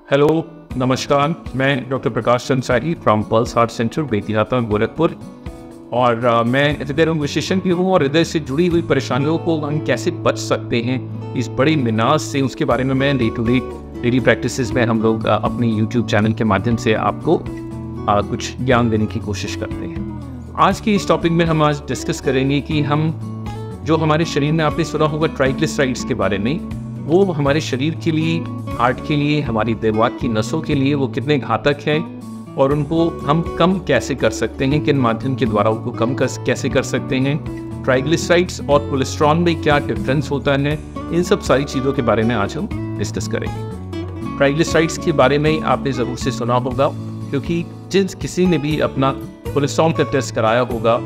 Hello, नमस्कार। मैं doctor Prakash Chand Shahi from pulse heart centre Betiahata Gorakhpur और मैं हृदय रोग विशेषज्ञ हूँ और हृदय से जुड़ी हुई परेशानियों को हम कैसे बच सकते हैं इस बड़ी मिनाज से, उसके बारे में मैं day to day daily practices में हम लोग अपने यूट्यूब चैनल के माध्यम से आपको कुछ ज्ञान देने की कोशिश करते हैं। आज के इस टॉपिक में हम आज डिस्कस करेंगे कि हम जो हमारे शरीर में, आपने सुना होगा ट्राइग्लिसराइड्स के बारे में, वो हमारे शरीर के लिए, हार्ट के लिए, हमारी दिमाग की नसों के लिए वो कितने घातक हैं और उनको हम कम कैसे कर सकते हैं, किन माध्यम के द्वारा उनको कम कैसे कर सकते हैं, ट्राइग्लिसराइड्स और कोलेस्ट्रॉल में क्या डिफरेंस होता है, इन सब सारी चीज़ों के बारे में आज हम डिस्कस करेंगे। ट्राइग्लिसराइड्स के बारे में आपने ज़रूर से सुना होगा, क्योंकि जिस किसी ने भी अपना कोलेस्ट्रॉल का टेस्ट कराया होगा,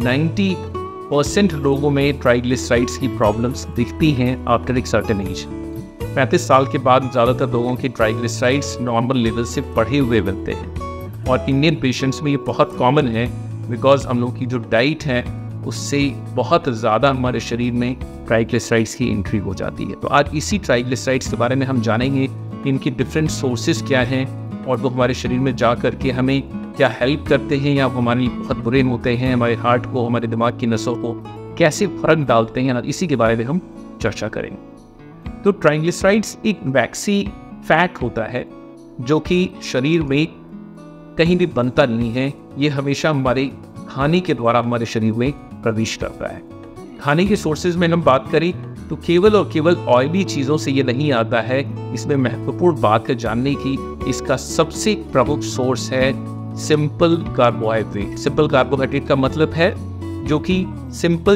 90% लोगों में ट्राइग्लिसराइड्स की प्रॉब्लम्स दिखती हैं आफ्टर एक सर्टेन एज। 35 साल के बाद ज़्यादातर लोगों की ट्राइग्लिसराइड्स नॉर्मल लेवल से बढ़े हुए मिलते हैं और इंडियन पेशेंट्स में ये बहुत कॉमन है, बिकॉज हम लोग की जो डाइट है उससे बहुत ज़्यादा हमारे शरीर में ट्राइग्लिसराइड्स की एंट्री हो जाती है। तो आज इसी ट्राइग्लिसराइड्स के बारे में हम जानेंगे कि इनकी डिफरेंट सोर्सेज क्या हैं और वो हमारे शरीर में जा करके हमें क्या हेल्प करते हैं या वो हमारे लिए बहुत बुरे होते हैं, हमारे हार्ट को, हमारे दिमाग की नसों को कैसे फर्क डालते हैं, इसी के बारे में हम चर्चा करेंगे। तो ट्राइग्लिसराइड्स एक वैक्सी फैट होता है जो कि शरीर में कहीं भी बनता नहीं है, ये हमेशा हमारे खाने के द्वारा हमारे शरीर में प्रवेश करता है। खाने के सोर्सेज में हम बात करें तो केवल और केवल ऑयली चीज़ों से ये नहीं आता है। इसमें महत्वपूर्ण बात है जानने की, इसका सबसे प्रमुख सोर्स है सिंपल कार्बोहाइड्रेट। सिंपल कार्बोहाइड्रेट का मतलब है जो कि सिंपल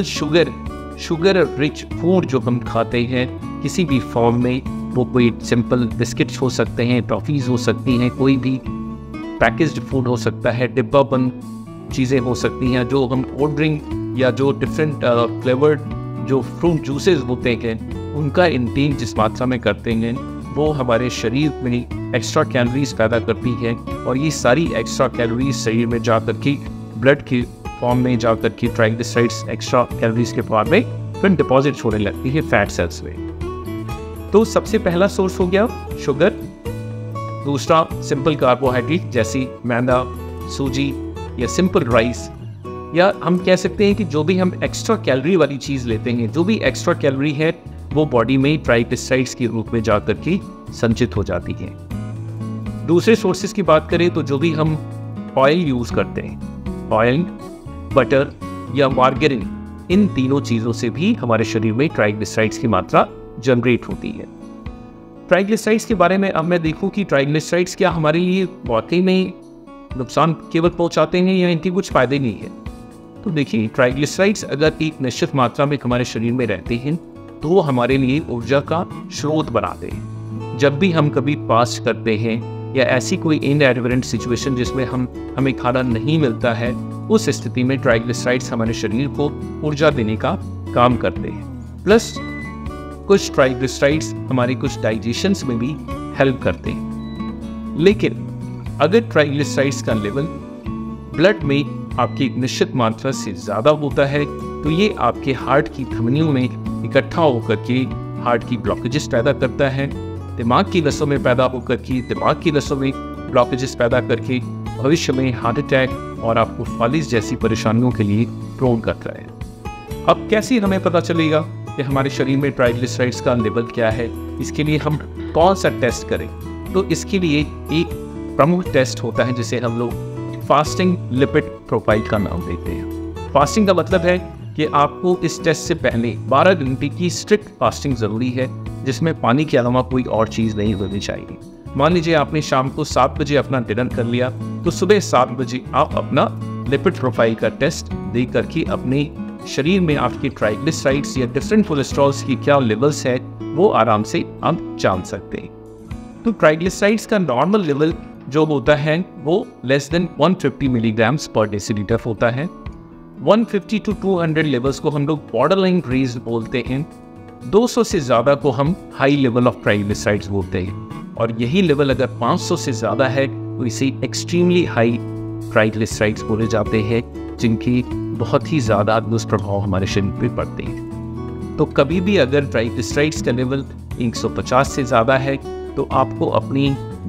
शुगर रिच फूड जो हम खाते हैं किसी भी फॉर्म में, वो कोई सिंपल बिस्किट्स हो सकते हैं, टॉफ़ीज़ हो सकती हैं, कोई भी पैकेज्ड फूड हो सकता है, डिब्बा बंद चीज़ें हो सकती हैं, जो हम कोल्ड ड्रिंक या जो डिफरेंट फ्लेवर्ड जो फ्रूट जूसेस होते हैं उनका इंटेक जिस मात्रा में करते हैं वो हमारे शरीर में एक्स्ट्रा कैलोरीज पैदा करती है और ये सारी एक्स्ट्रा कैलोरीज शरीर में जा कर के ब्लड के फॉर्म में जा कर के ट्राइग्लिसराइड्स एक्स्ट्रा कैलोरीज के फॉर्म में फिर डिपॉजिट होने लगती है फैट सेल्स में। तो सबसे पहला सोर्स हो गया शुगर, दूसरा सिंपल कार्बोहाइड्रेट जैसे मैदा, सूजी या सिंपल राइस, या हम कह सकते हैं कि जो भी हम एक्स्ट्रा कैलोरी वाली चीज़ लेते हैं, जो भी एक्स्ट्रा कैलोरी है वो बॉडी में ट्राइग्लिसराइड्स के रूप में जाकर के संचित हो जाती है। दूसरे सोर्सेज की बात करें तो जो भी हम ऑयल यूज़ करते हैं, ऑयल, बटर या मार्गरीन, इन तीनों चीज़ों से भी हमारे शरीर में ट्राइग्लिसराइड्स की मात्रा जनरेट होती है। ट्राइग्लिसराइड्स के बारे में अब मैं देखूं कि ट्राइग्लिसराइड्स क्या हमारे लिए वाकई में नुकसान केवल पहुंचाते हैं या इनके कुछ फ़ायदे नहीं है। तो देखिए, ट्राइग्लिसराइड्स अगर एक निश्चित मात्रा में हमारे शरीर में रहते हैं तो वो हमारे लिए ऊर्जा का स्रोत बनाते हैं। जब भी हम कभी फास्ट करते हैं या ऐसी कोई इनएडवेरेंट सिचुएशन जिसमें हमें खाना नहीं मिलता है, उस स्थिति में ट्राइग्लिसराइड्स हमारे शरीर को ऊर्जा देने का काम करते हैं। प्लस कुछ ट्राइग्लिसराइड्स हमारी कुछ डाइजेशंस में भी हेल्प करते हैं। लेकिन अगर ट्राइग्लिसराइड्स का लेवल ब्लड में आपकी एक निश्चित मात्रा से ज़्यादा होता है तो ये आपके हार्ट की धमनियों में इकट्ठा होकर के हार्ट की ब्लॉकेजेस पैदा करता है, दिमाग की नसों में पैदा होकर के दिमाग की नसों में ब्लॉकेजेस पैदा करके भविष्य में हार्ट अटैक और आपको फालिस जैसी परेशानियों के लिए प्रोन करता है। अब कैसे हमें पता चलेगा कि हमारे शरीर में ट्राइग्लिसराइड्स का लेवल क्या है? इसके लिए हम कौन सा टेस्ट करें? तो इसके लिए एक प्रमुख टेस्ट होता है जिसे हम लोग फास्टिंग लिपिड प्रोफाइल का नाम देते हैं। फास्टिंग का मतलब है कि आपको इस टेस्ट से पहले 12 घंटे की स्ट्रिक्ट फास्टिंग ज़रूरी है, जिसमें पानी के अलावा कोई और चीज़ नहीं होनी चाहिए। मान लीजिए आपने शाम को 7 बजे अपना डिनर कर लिया, तो सुबह 7 बजे आप अपना लिपिड प्रोफाइल का टेस्ट दे करके अपने शरीर में आपके ट्राइग्लिसराइड्स या डिफरेंट कोलेस्ट्रॉल्स की क्या लेवल्स है वो आराम से आप जान सकते हैं। तो ट्राइग्लिसराइड्स का नॉर्मल लेवल जो होता है वो less than 150 milligrams per decilitre होता है। 150 to 200 लेवल्स को हम लोग बॉर्डरलाइन रेज बोलते हैं। 200 से ज़्यादा को हम हाई लेवल ऑफ ट्राइग्लिसराइड्स बोलते हैं और यही लेवल अगर 500 से ज़्यादा है तो इसे एक्सट्रीमली हाई ट्राइग्लिसराइड्स बोले जाते हैं, जिनकी बहुत ही ज़्यादा दुष्प्रभाव हमारे शरीर पर पड़ते हैं। तो कभी भी अगर ट्राइग्लिसराइड्स का लेवल 150 से ज़्यादा है तो आपको अपनी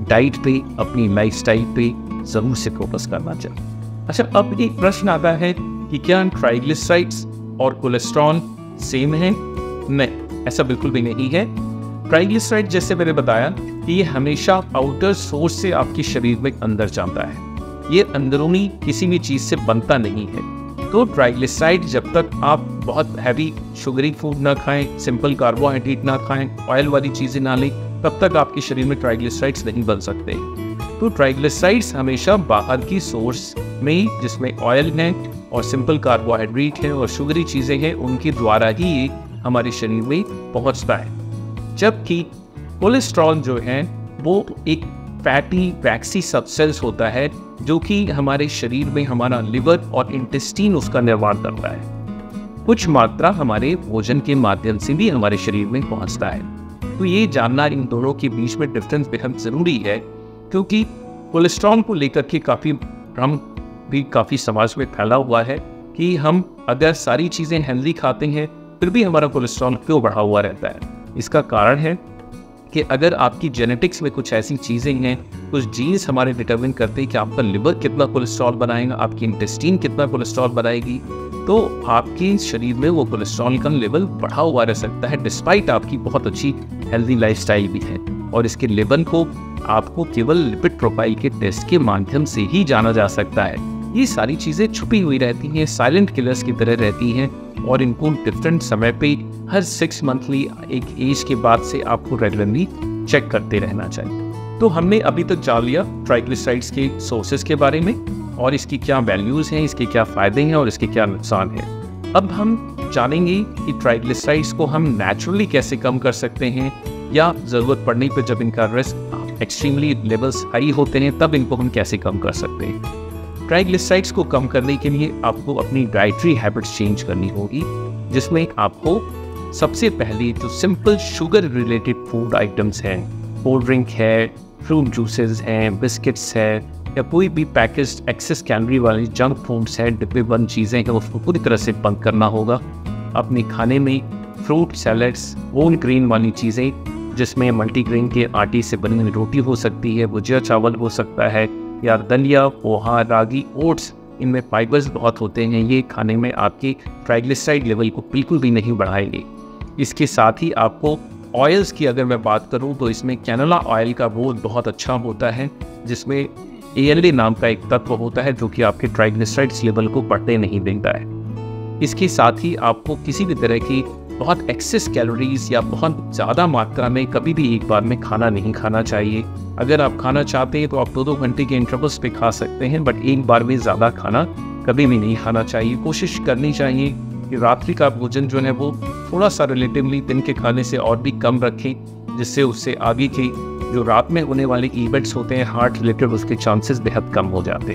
डाइट पे, अपनी लाइफस्टाइल पे ज़रूर से फोकस करना चाहिए। अच्छा, अब एक प्रश्न आता है कि क्या ट्राइग्लिसराइड्स और कोलेस्ट्रॉल सेम है? नहीं, ऐसा बिल्कुल भी नहीं है। ट्राइग्लिसराइड, जैसे मैंने बताया, कि ये हमेशा आउटर सोर्स से आपके शरीर में अंदर जाता है, ये अंदरूनी किसी भी चीज़ से बनता नहीं है। तो ट्राइग्लिसराइड, जब तक आप बहुत हैवी शुगरी फूड ना खाएं, सिंपल कार्बोहाइड्रेट ना खाएं, ऑयल वाली चीज़ें ना लें, तब तक आपके शरीर में ट्राइग्लिसराइड्स नहीं बन सकते। तो ट्राइग्लिसराइड्स हमेशा बाहर की सोर्स में, जिसमें ऑयल है और सिंपल कार्बोहाइड्रेट है और शुगरी चीज़ें हैं, उनके द्वारा ही ये हमारे शरीर में पहुंचता है। जबकि कोलेस्ट्रॉल जो है वो एक फैटी वैक्सी सब्सटेंस होता है, जो कि हमारे शरीर में हमारा लिवर और इंटेस्टीन उसका निर्माण करता है। कुछ मात्रा हमारे भोजन के माध्यम से भी हमारे शरीर में पहुंचता है। तो ये जानना इन दोनों के बीच में डिफरेंस बेहद ज़रूरी है, क्योंकि कोलेस्ट्रॉल को लेकर के काफ़ी भ्रम भी काफ़ी समाज में फैला हुआ है कि हम अगर सारी चीज़ें हेल्दी खाते हैं फिर भी हमारा कोलेस्ट्रॉल क्यों बढ़ा हुआ रहता है। इसका कारण है कि अगर आपकी जेनेटिक्स में कुछ ऐसी चीज़ें हैं, कुछ जीन्स हमारे डिटरमिन करते हैं कि आपका लिवर कितना कोलेस्ट्रॉल बनाएगा, आपकी इंटेस्टीन कितना कोलेस्ट्रॉल बनाएगी, तो आपके शरीर में वो कोलेस्ट्रॉल का लेवल बढ़ा हुआ रह सकता है, डिस्पाइट आपकी बहुत अच्छी हेल्दी लाइफस्टाइल भी है। और इसके लेवल को आपको केवल लिपिड प्रोफाइल के टेस्ट के माध्यम से ही जाना जा सकता है। ये सारी चीज़ें छुपी हुई रहती हैं, साइलेंट किलर्स की तरह रहती हैं, और इनको डिफरेंट समय पे हर 6 मंथली, एक एज के बाद से आपको रेगुलरली चेक करते रहना चाहिए। तो हमने अभी तक जान लिया ट्राइग्लिसराइड्स के सोर्सेज के बारे में, और इसकी क्या वैल्यूज़ हैं, इसके क्या फ़ायदे हैं और इसके क्या नुकसान हैं। अब हम जानेंगे कि ट्राइग्लिसराइड्स को हम नेचुरली कैसे कम कर सकते हैं, या ज़रूरत पड़ने पर जब इनका रिस्क एक्सट्रीमली लेवल्स हाई होते हैं तब इनको हम कैसे कम कर सकते हैं। ट्राइग्लिसराइड्स को कम करने के लिए आपको अपनी डाइटरी हैबिट्स चेंज करनी होगी, जिसमें आपको सबसे पहले जो simple sugar related food items हैं, कोल्ड ड्रिंक है, फ्रूट जूसेस हैं, बिस्किट्स है, या कोई भी पैकेज्ड एक्सेस कैलोरी वाली जंक फूड्स हैं, डिब्बे बंद चीज़ें हैं, उसको पूरी तरह से बंद करना होगा। अपने खाने में फ्रूट सैलड्स, होल ग्रेन वाली चीज़ें, जिसमें मल्टीग्रेन के आटे से बनी हुई रोटी हो सकती है, भुजिया चावल हो सकता है, या दलिया, पोहा, रागी, ओट्स, इनमें फाइबर्स बहुत होते हैं, ये खाने में आपके ट्राइग्लिसराइड लेवल को बिल्कुल भी नहीं बढ़ाएंगे। इसके साथ ही आपको ऑयल्स की अगर मैं बात करूं तो इसमें कैनोला ऑयल का रोल बहुत अच्छा होता है, जिसमें ALA नाम का एक तत्व होता है जो कि आपके ट्राइग्लिसराइड्स लेवल को बढ़ने नहीं देता है। इसके साथ ही आपको किसी भी तरह की बहुत एक्सेस कैलोरीज या बहुत ज़्यादा मात्रा में कभी भी एक बार में खाना नहीं खाना चाहिए। अगर आप खाना चाहते हैं तो आप 2-2 घंटे के इंटरवल्स पे खा सकते हैं, बट एक बार में ज़्यादा खाना कभी भी नहीं खाना चाहिए। कोशिश करनी चाहिए कि रात्रि का भोजन जो है वो थोड़ा सा रिलेटिवली दिन के खाने से और भी कम रखें, जिससे उससे आगे के जो रात में होने वाले इवेंट्स होते हैं हार्ट रिलेटेड, उसके चांसेस बेहद कम हो जाते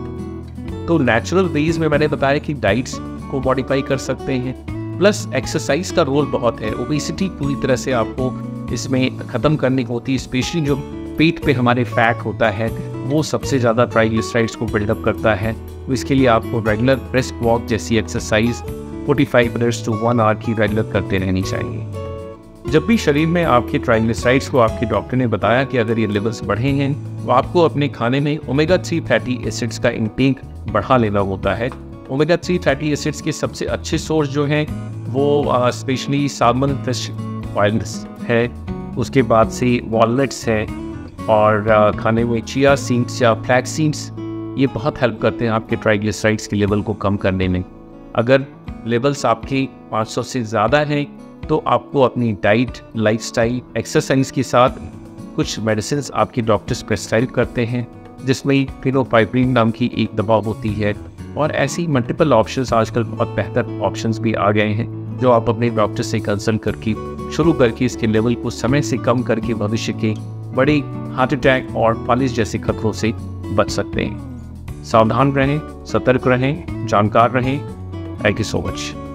हैं। तो नेचुरल वेज में मैंने बताया कि डाइट्स को मॉडिफाई कर सकते हैं, प्लस एक्सरसाइज का रोल बहुत है। ओबेसिटी पूरी तरह से आपको इसमें ख़त्म करनी होती है, स्पेशली जो पेट पे हमारे फैट होता है वो सबसे ज़्यादा ट्राइग्लिसराइड्स को बिल्डअप करता है। तो इसके लिए आपको रेगुलर ब्रिस्क वॉक जैसी एक्सरसाइज 45 मिनट्स to 1 आवर की रेगुलर करते रहनी चाहिए। जब भी शरीर में आपके ट्राइग्लिसराइड्स को आपके डॉक्टर ने बताया कि अगर ये लेवल्स बढ़े हैं तो आपको अपने खाने में ओमेगा 3 फैटी एसिड्स का इंटेक बढ़ा लेना होता है। ओमेगा 3 फैटी एसिड्स के सबसे अच्छे सोर्स जो हैं वो स्पेशली साल्मन फिश ऑयल्स है, उसके बाद से वॉलनट्स है, और खाने में चिया सीड्स या फ्लैक्स सीड्स, ये बहुत हेल्प करते हैं आपके ट्राइग्लिसराइड्स के लेवल को कम करने में। अगर लेवल्स आपके 500 से ज़्यादा हैं तो आपको अपनी डाइट, लाइफस्टाइल, एक्सरसाइज के साथ कुछ मेडिसिन आपके डॉक्टर्स प्रेस्क्राइब करते हैं, जिसमें फेनोपाइब्रिन नाम की एक दवा होती है, और ऐसी मल्टीपल ऑप्शंस, आजकल बहुत बेहतर ऑप्शंस भी आ गए हैं जो आप अपने डॉक्टर से कंसल्ट करके शुरू करके इसके लेवल को समय से कम करके भविष्य के बड़े हार्ट अटैक और फालिज जैसे खतरों से बच सकते हैं। सावधान रहें, सतर्क रहें, जानकार रहें। Thank you so much.